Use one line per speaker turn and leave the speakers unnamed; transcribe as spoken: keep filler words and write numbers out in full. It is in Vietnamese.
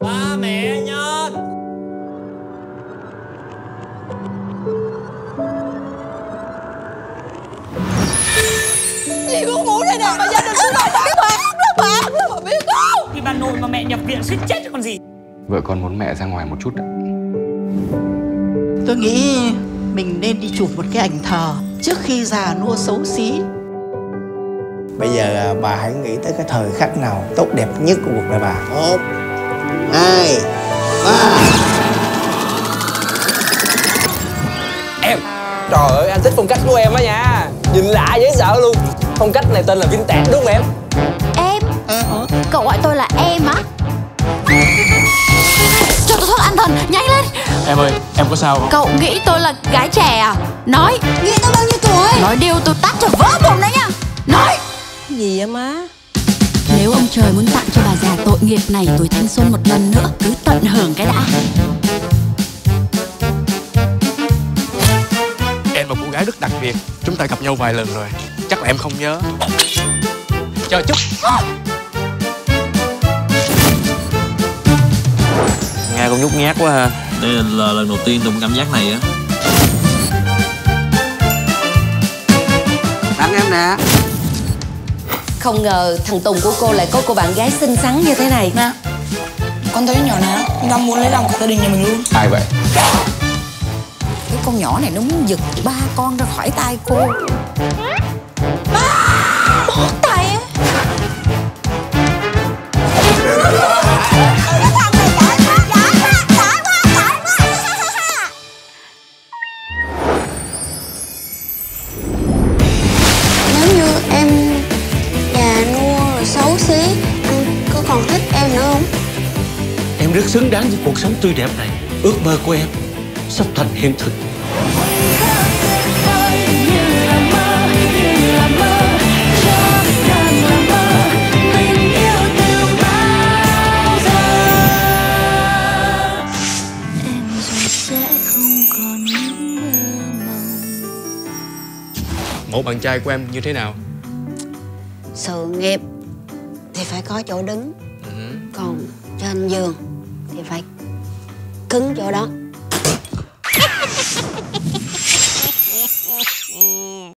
Ba mẹ nhân.
Gì cũng muốn đây nè, mà gia đình của bà đã biết bà lắm bà, bà biết không?
Khi bà nội mà mẹ nhập viện suýt chết còn gì.
Vợ con muốn mẹ ra ngoài một chút ạ.
Tôi nghĩ mình nên đi chụp một cái ảnh thờ trước khi già nua xấu xí.
Bây giờ bà hãy nghĩ tới cái thời khắc nào tốt đẹp nhất của cuộc đời bà. Một, hai, ba.
Em, trời ơi, anh thích phong cách của em á nha. Nhìn lạ dễ sợ luôn. Phong cách này tên là vintage đúng không em?
Em? Cậu gọi tôi là em á? Cho tôi thuốc an thần, nhanh lên.
Em ơi, em có sao không?
Cậu nghĩ tôi là gái trẻ à? Nói. Nghĩ tôi bao nhiêu tuổi? Nói điều tôi tát cho vỡ bụng đấy nha. Nói.
Gì vậy má?
Nếu ông trời muốn tặng cho bà già tội nghiệp này tuổi thanh xuân một lần nữa, cứ tận hưởng cái đã.
Em là cô gái rất đặc biệt. Chúng ta gặp nhau vài lần rồi. Chắc là em không nhớ. Chờ chút.
Nghe con nhút nhát quá ha.
Đây là lần đầu tiên đụng cảm giác này á.
Tặng em nè.
Không ngờ thằng Tùng của cô lại có cô bạn gái xinh xắn như thế này.
Nè, con thấy nhỏ nào nó muốn lấy lòng cả gia đình nhà mình luôn.
Ai vậy?
Cái con nhỏ này nó muốn giật ba con ra khỏi tay cô.
Bó tay á.
Nếu như em già nua rồi xấu xí, anh có còn thích em nữa không?
Em rất xứng đáng với cuộc sống tươi đẹp này. Ước mơ của em sắp thành hiện thực.
Mẫu bạn trai của em như thế nào?
Sự nghiệp thì phải có chỗ đứng, còn trên giường thì phải cứng chỗ đó.